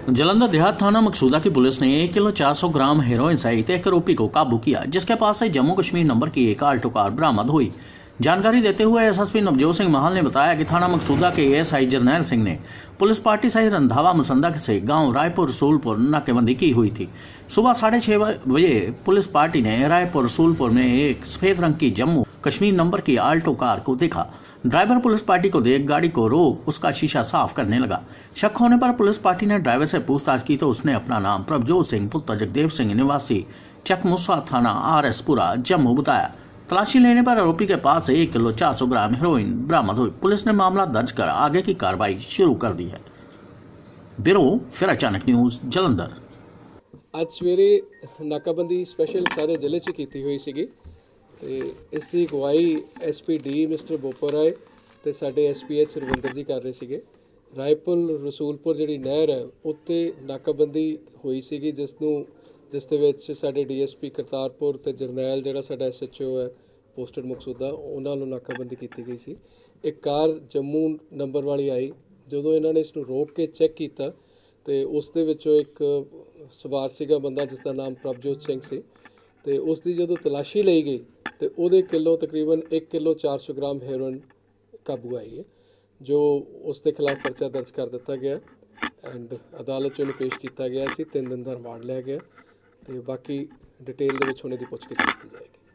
जलंधर देहात थाना मकसूदा की पुलिस ने 1 किलो 400 ग्राम हेरोइन सहित एक आरोपी को काबू किया, जिसके पास से जम्मू कश्मीर नंबर की एक आल्टो कार बरामद हुई। जानकारी देते हुए एसएसपी नवजोत सिंह महाल ने बताया कि थाना मकसूदा के एएसआई जरनैल सिंह ने पुलिस पार्टी सहित रंधावा मसंदा से गांव रायपुर रसूलपुर नाकेबंदी की हुई थी। सुबह 6:30 बजे पुलिस पार्टी ने रायपुर रसूलपुर में एक सफेद रंग की जम्मू कश्मीर नंबर की आल्टो कार को देखा। ड्राइवर पुलिस पार्टी को देख गाड़ी को रोक उसका शीशा साफ करने लगा। शक होने पर पुलिस पार्टी ने ड्राइवर से पूछताछ की तो उसने अपना नाम प्रभजोत सिंह पुत्र जगदेव सिंह निवासी चकमुसा थाना RS-पुरा जम्मू बताया। तलाशी लेने पर आरोपी के पास 1 किलो 400 ग्राम हेरोइन बरामद हुई। पुलिस ने मामला दर्ज कर आगे की कार्रवाई शुरू कर दी है। ब्यूरो फिर अचानक न्यूज़ जलंधर। ਅੱਜ ਸਵੇਰੇ ਨਾਕਾਬੰਦੀ ਸਪੈਸ਼ਲ ਸਾਰੇ ਜ਼ਿਲ੍ਹੇ 'ਚ ਕੀਤੀ ਹੋਈ ਸੀਗੀ ਤੇ ਇਸ ਦੀ ਅਗਵਾਈ SPD ਮਿਸਟਰ ਬੋਪਰਾਏ ਤੇ ਸਾਡੇ SPH ਰਵਿੰਦਰ ਜੀ ਕਰ ਰਹੇ ਸੀਗੇ। ਰਾਏਪੁਰ ਰਸੂਲਪੁਰ ਜਿਹੜੀ ਨਹਿਰ ਹੈ ਉੱਤੇ ਨਾਕਾਬੰਦੀ ਹੋਈ ਸੀਗੀ ਜਿਸ ਦੇ ਵਿੱਚ ਸਾਡੇ DSP ਕਰਤਾਰਪੁਰ ਤੇ ਜਰਨੈਲ ਜਿਹੜਾ ਸਾਡਾ SHO ਹੈ ਪੋਸਟਡ ਮਕਸੂਦਾ ਉਹਨਾਂ ਨੂੰ ਨਾਕਾਬੰਦੀ ਕੀਤੀ ਗਈ ਸੀ। ਇੱਕ ਕਾਰ ਜੰਮੂ ਨੰਬਰ ਵਾਲੀ ਆਈ, ਜਦੋਂ ਇਹਨਾਂ ਨੇ ਇਸ ਨੂੰ ਰੋਕ ਕੇ ਚੈੱਕ ਕੀਤਾ ਤੇ ਉਸ ਦੇ ਵਿੱਚੋਂ ਇੱਕ ਸਵਾਰ ਸੀਗਾ ਬੰਦਾ ਜਿਸ ਦਾ ਨਾਮ ਪ੍ਰਭਜੋਤ ਸਿੰਘ ਸੀ ਤੇ ਉਸ ਦੀ ਜਦੋਂ ਤਲਾਸ਼ੀ ਲਈ ਗਈ ਤੇ ਉਹਦੇ ਤਕਰੀਬਨ 1 ਕਿਲੋ 400 ਗ੍ਰਾਮ ਹੈਰੋਇਨ ਕਾਬੂ ਆਈ ਹੈ, ਜੋ ਉਸ ਦੇ ਖਿਲਾਫ ਪਰਚਾ ਦਰਜ ਕਰ ਦਿੱਤਾ ਗਿਆ ਐਂਡ ਅਦਾਲਤ 'ਚ ਉਹਨੂੰ ਪੇਸ਼ ਕੀਤਾ ਗਿਆ ਸੀ। 3 ਦਿਨ ਦਾ ਰਿਮਾਂਡ ਲਿਆ ਗਿਆ ਤੇ ਬਾਕੀ ਡਿਟੇਲ ਦੇ ਵਿੱਚ ਉਹਨੇ ਦੀ ਪੁੱਛਗਿੱਛ ਕੀਤੀ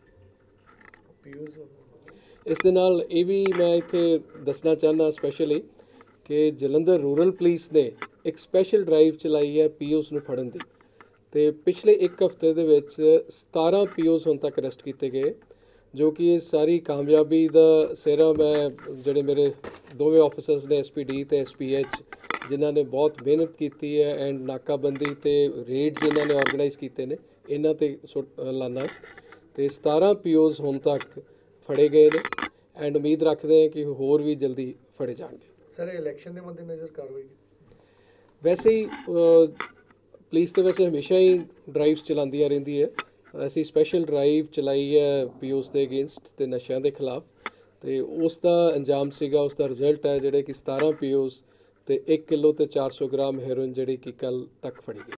ਜਾਏਗੀ। ਇਸ ਦੇ ਨਾਲ ਇਹ ਵੀ ਮੈਂ ਇੱਥੇ ਦੱਸਣਾ ਚਾਹੁੰਦਾ ਸਪੈਸ਼ਲੀ ਕਿ ਜਲੰਧਰ ਰੂਰਲ ਪੁਲਿਸ ਨੇ ਇੱਕ ਸਪੈਸ਼ਲ ਡਰਾਈਵ ਚਲਾਈ ਹੈ POs ਨੂੰ ਫੜਨ ਦੀ ਤੇ ਪਿਛਲੇ 1 ਹਫ਼ਤੇ ਦੇ ਵਿੱਚ 17 POs ਹੁਣ ਤੱਕ ਅਰੈਸਟ ਕੀਤੇ ਗਏ, ਜੋ ਕਿ ਇਹ ਸਾਰੀ ਕਾਮਯਾਬੀ ਦਾ ਸਿਹਰਾ ਮੈਂ ਜਿਹੜੇ ਮੇਰੇ ਦੋਵੇਂ ਆਫਿਸਰਸ ਨੇ SPD ਤੇ SPH ਜਿਨ੍ਹਾਂ ਨੇ ਬਹੁਤ ਮਿਹਨਤ ਕੀਤੀ ਹੈ ਐਂਡ ਨਾਕਾਬੰਦੀ ਤੇ ਰੇਡਸ ਇਹਨਾਂ ਨੇ ਆਰਗੇਨਾਈਜ਼ ਕੀਤੇ ਨੇ ਇਹਨਾਂ ਤੇ ਲਾਨਾ ਤੇ 17 POs ਹੁਣ ਤੱਕ ਫੜੇ ਗਏ ਨੇ ਐਂਡ ਉਮੀਦ ਰੱਖਦੇ ਹਾਂ ਕਿ ਹੋਰ ਵੀ ਜਲਦੀ ਫੜੇ ਜਾਣਗੇ। ਸਰ ਇਲੈਕਸ਼ਨ ਦੇ ਮੱਦੇਨਜ਼ਰ ਕਾਰਵਾਈ ਵੈਸੇ ਹੀ ਪੁਲਿਸ ਤੇ ਵੈਸੇ ਹਮੇਸ਼ਾ ਹੀ ਡਰਾਈਵਸ ਚਲਾਉਂਦੀਆਂ ਰਹਿੰਦੀ ਹੈ। ਅਸੀਂ ਸਪੈਸ਼ਲ ਡਰਾਈਵ ਚਲਾਈ ਹੈ POs ਦੇ ਅਗੇਂਸਟ ਤੇ ਨਸ਼ਿਆਂ ਦੇ ਖਿਲਾਫ ਤੇ ਉਸ ਦਾ ਅੰਜਾਮ ਸੀਗਾ, ਉਸ ਦਾ ਰਿਜ਼ਲਟ ਹੈ ਜਿਹੜੇ ਕਿ 17 POs ਤੇ 1 ਕਿਲੋ ਤੇ 400 ਗ੍ਰਾਮ ਹੈਰੋਇਨ ਜਿਹੜੀ ਕਿ ਕੱਲ ਤੱਕ ਫੜੀ ਗਈ।